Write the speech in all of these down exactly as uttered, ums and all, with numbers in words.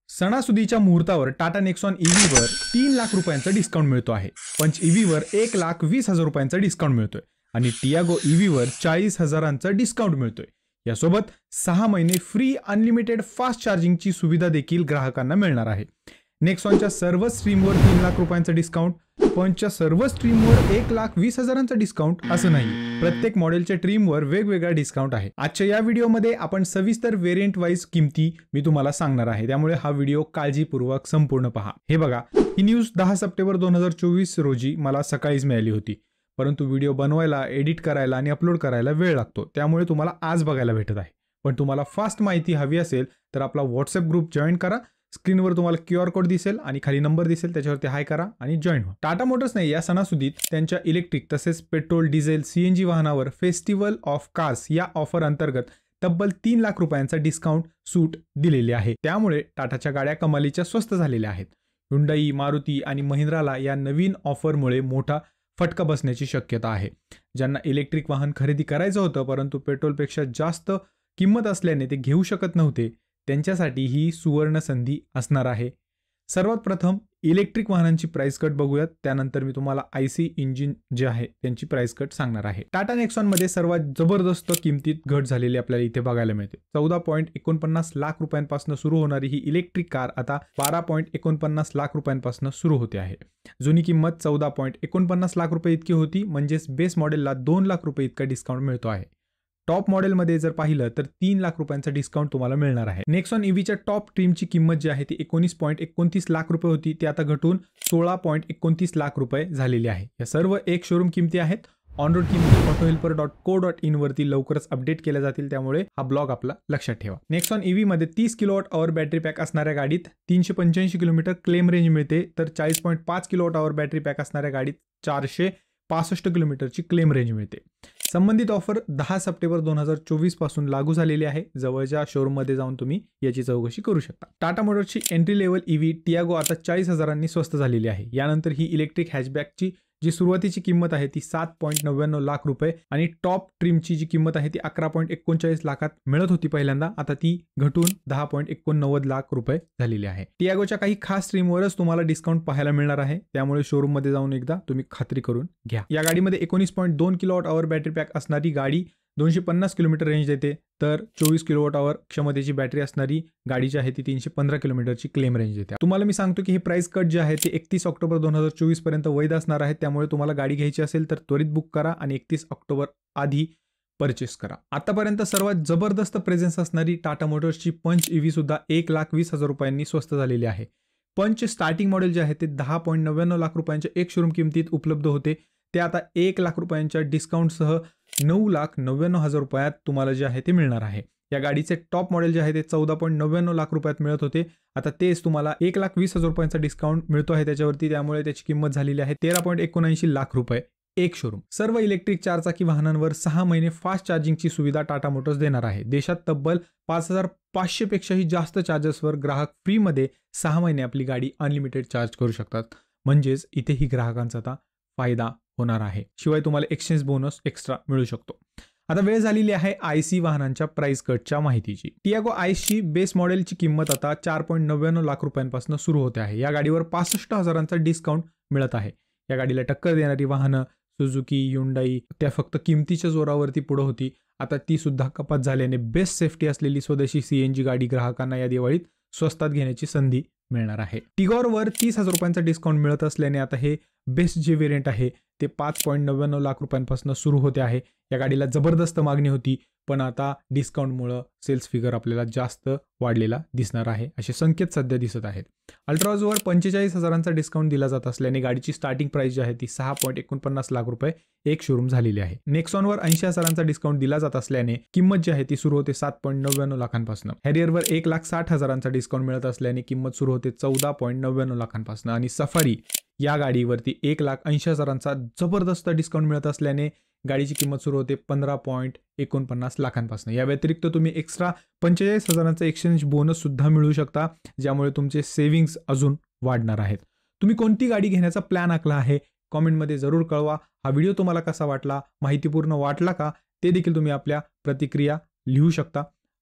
सणासुदीच्या मुहूर्तावर टाटा नेक्सॉन ईव्हीवर तीन लाख रुपयांचा डिस्काउंट मिळतो आहे. पंच ईव्हीवर एक लाख वीस हजार रुपयांचा डिस्काउंट मिळतोय आणि टियागो ईव्हीवर चाळीस हजारांचा डिस्काउंट मिळतोय. यासोबत सहा महिने फ्री अनलिमिटेड फास्ट चार्जिंगची सुविधा देखील ग्राहकांना मिळणार आहे. नेक्सॉनच्या सर्व स्ट्रीमवर तीन लाख रुपयांचा डिस्काउंट, पंचच्या सर्व स्ट्रीमवर एक लाख वीस हजारांचा डिस्काउंट असं नाही, प्रत्येक मॉडेलच्या ट्रीमवर वेगवेगळा डिस्काउंट आहे. आजच्या या व्हिडिओमध्ये आपण सविस्तर व्हेरियंट वाईज किमती मी तुम्हाला सांगणार आहे, त्यामुळे हा व्हिडिओ काळजीपूर्वक संपूर्ण पहा. हे बघा, ही न्यूज दहा सप्टेंबर दोन हजार चोवीस रोजी मला सकाळीच मिळाली होती, परंतु व्हिडिओ बनवायला, एडिट करायला आणि अपलोड करायला वेळ लागतो, त्यामुळे तुम्हाला आज बघायला भेटत आहे. पण तुम्हाला फास्ट माहिती हवी असेल तर आपला व्हॉट्सअप ग्रुप जॉईन करा. स्क्रीनवर तुम्हाला क्यू आर कोड दिसेल आणि खाली नंबर दिसेल, त्याच्यावरती हाय करा आणि जॉईन व्हा. टाटा मोटर्सने या सणासुदीत त्यांच्या इलेक्ट्रिक तसेच पेट्रोल, डिझेल, सीएनजी वाहनावर फेस्टिवल ऑफ कार्स या ऑफर अंतर्गत तब्बल तीन लाख रुपयांचा डिस्काउंट सूट दिलेली आहे. त्यामुळे टाटाच्या गाड्या कमालीच्या स्वस्त झालेल्या आहेत. हुंडाई, मारुती आणि महिंद्राला या नवीन ऑफरमुळे मोठा फटका बसण्याची शक्यता आहे. ज्यांना इलेक्ट्रिक वाहन खरेदी करायचं होतं परंतु पेट्रोलपेक्षा जास्त किंमत असल्याने ते घेऊ शकत नव्हते, त्यांच्यासाठी ही सुवर्ण संधी असणार आहे. सर्वात प्रथम इलेक्ट्रिक वाहनांची प्राइस कट बघूयात, त्यानंतर मी तुम्हाला आयसी इंजिन जे आहे त्यांची प्राइस कट सांगणार आहे. टाटा नेक्सॉन मध्ये सर्वात जबरदस्त किमतीत घट झालेली आपल्याला इथे बघायला मिळते. चौदा पॉईंट एकोणपन्नास लाख रुपयांपासून सुरू होणारी ही इलेक्ट्रिक कार आता बारा पॉईंट एकोणपन्नास लाख रुपयांपासून सुरू होते आहे. जुनी किंमत चौदा पॉईंट एकोणपन्नास लाख रुपये इतकी होती, म्हणजेच बेस मॉडेलला दोन लाख रुपये इतका डिस्काउंट मिळतो आहे. टॉप मॉडेलमध्ये जर पाहिलं तर तीन लाख रुपयांचा डिस्काउंट तुम्हाला मिळणार आहे. नेक्सॉन ईव्हीच्या टॉप ट्रीमची किंमत जी आहे ती एकोणीस पॉईंट एकोणतीस लाख रुपये होती, ती आता घटून सोळा पॉईंट एकोणतीस लाख रुपये झालेली आहे. या सर्व एक शोरूम किमती आहेत. ऑन रोड किमती auto helper dot co dot in वरती लवकरच अपडेट केल्या जातील, त्यामुळे हा ब्लॉग आपला लक्षात ठेवा. नेक्सॉन ईव्ही मध्ये तीस किलोवॉट आवर बॅटरी पॅक असणाऱ्या गाडीत तीनशे पंच्याऐंशी किलोमीटर क्लेम रेंज मिळते, तर चाळीस पॉईंट पाच किलोवॉट आवर बॅटरी पॅक असणाऱ्या गाडीत चारशे पासष्ट किलोमीटरची क्लेम रेंज मिळते. संबंधित ऑफर दहा सप्टेंबर दोन हजार चोवीस पासून लागू झालेली आहे. जवळच्या शोरूम मध्ये जाऊन तुम्ही याची चौकशी करू शकता. टाटा मोटर्सची एंट्री लेवल ईव्ही टियागो आता चाळीस हजारांनी स्वस्त झालेली आहे. यानंतर ही इलेक्ट्रिक हॅचबॅकची जी सुरुवातीची किंमत आहे ती सात पॉईंट नव्याण्णव लाख रुपये आणि टॉप ट्रीमची जी किंमत आहे ती अकरा पॉईंट एकोणचाळीस लाखात मिळत होती पहिल्यांदा, आता ती घटून दहा पॉईंट एकोणनव्वद लाख रुपये झालेली आहे. टियागोच्या काही खास स्ट्रीमवरच तुम्हाला डिस्काउंट पाहायला मिळणार आहे, त्यामुळे शोरूम मध्ये जाऊन एकदा तुम्ही खात्री करून घ्या. या गाडीमध्ये एकोणीस पॉईंट दोन किलोवॉट आवर बॅटरी पॅक असणारी गाडी दोनशे पन्नास किलोमीटर रेंज देते, तर चोवीस किलोवॉट आवर क्षमतेची बॅटरी असणारी गाडी जी आहे ती तीनशे पंधरा किलोमीटरची क्लेम रेंज देते. तुम्हाला मी सांगतो की हे प्राइस कट जे आहे ते एकतीस ऑक्टोबर दोन हजार चोवीस पर्यंत वैध असणार आहे, त्यामुळे तुम्हाला गाडी घ्यायची असेल तर त्वरित बुक करा आणि एकतीस ऑक्टोबर आधी परचेस करा. आतापर्यंत सर्वात जबरदस्त प्रेझेन्स असणारी टाटा मोटर्सची पंच ईव्ही सुद्धा एक लाख वीस हजार रुपयांनी स्वस्त झालेली आहे. पंच स्टार्टिंग मॉडेल जे आहे ते दहा पॉईंट नव्याण्णव लाख रुपयांच्या एक शोरूम किमतीत उपलब्ध होते, ते आता एक लाख रुपयांच्या डिस्काउंटसह नऊ लाख नव्याण्णव हजार रुपयात तुम्हाला जे आहे ते मिळणार आहे. या गाडीचे टॉप मॉडेल जे आहे ते चौदा पॉईंट नव्याण्णव लाख रुपयात मिळत होते, आता तेच तुम्हाला एक लाख वीस हजार रुपयांचा डिस्काउंट मिळतो आहे त्याच्यावरती, त्यामुळे त्याची किंमत झालेली आहे तेरा पॉईंट एकोणऐंशी लाख रुपये एक शोरूम. सर्व इलेक्ट्रिक चारचाकी वाहनांवर सहा महिने फास्ट चार्जिंगची सुविधा टाटा मोटर्स देणार आहे. देशात तब्बल पाच हजार पाचशे पेक्षाही जास्त चार्जर्सवर ग्राहक फ्रीमध्ये सहा महिने आपली गाडी अनलिमिटेड चार्ज करू शकतात, म्हणजेच इथेही ग्राहकांचा आता फायदा होणार आहे. शिवाय तुम्हाला एक्सचेंज बोनस एक्स्ट्रा मिळू शकतो. आता वेळ झालेली आहे आयसी वाहनांच्या प्राइस कटच्या माहितीची. टियागो आयसी बेस मॉडेलची किंमत आता चार पॉईंट नव्याण्णव लाख रुपयांपासून सुरू होते आहे. या गाडीवर पासष्ट हजारांचा डिस्काउंट मिळत आहे. या गाडीला टक्कर देणारी वाहनं सुझुकी, युंडाई त्या फक्त किमतीच्या जोरावरती पुढे होती, आता ती सुद्धा कपात झाल्याने बेस्ट सेफ्टी असलेली स्वदेशी सीएनजी गाडी ग्राहकांना या दिवाळीत स्वस्तात घेण्याची संधी मिळणार आहे. टिगॉरवर तीस हजार रुपयांचा डिस्काउंट मिळत असल्याने आता हे बेस्ट जे व्हेरियंट आहे ते पाच पॉईंट नव्याण्णव लाख रुपयांपासून सुरू होते आहे. या गाडीला जबरदस्त मागणी होती, पण आता डिस्काउंटमुळे सेल्स फिगर आपल्याला जास्त वाढलेला दिसणार आहे, असे संकेत सध्या दिसत आहेत. अल्ट्राजवर पंचेचाळीस हजारांचा डिस्काउंट दिला जात असल्याने गाडीची स्टार्टिंग प्राइस जी आहे ती सहा पॉईंट एकोणपन्नास लाख रुपये एक शोरूम झालेली आहे. नेक्सॉनवर ऐंशी हजारांचा डिस्काउंट दिला जात असल्याने किंमत जी आहे ती सुरू होते सात पॉईंट नव्याण्णव लाखांपासून. हॅरियरवर एक लाख साठ हजारांचा डिस्काउंट मिळत असल्याने किंमत सुरू होते चौदा पॉईंट नव्याण्णव लाखांपासून आणि सफारी या गाडीवरती एक लाख ऐंशी हजारांचा जबरदस्त डिस्काउंट मिळत असल्याने गाडीची किंमत सुरू होते पंधरा पॉईंट एकोणपन्नास लाखांपासून. या व्यतिरिक्त तुम्ही एक्स्ट्रा पंचेचाळीस हजारांचा एक्सचेंज बोनस सुद्धा मिळू शकता, ज्यामुळे तुमचे सेव्हिंग्स अजून वाढणार आहेत. तुम्ही कोणती गाडी घेण्याचा प्लॅन आखला आहे कॉमेंटमध्ये जरूर कळवा. हा व्हिडिओ तुम्हाला कसा वाटला, माहितीपूर्ण वाटला का, ते देखील तुम्ही आपल्या प्रतिक्रिया लिहू शकता.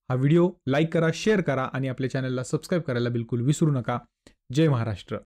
हा व्हिडिओ लाईक करा, शेअर करा आणि आपल्या चॅनलला सबस्क्राईब करायला बिलकुल विसरू नका. जय महाराष्ट्र.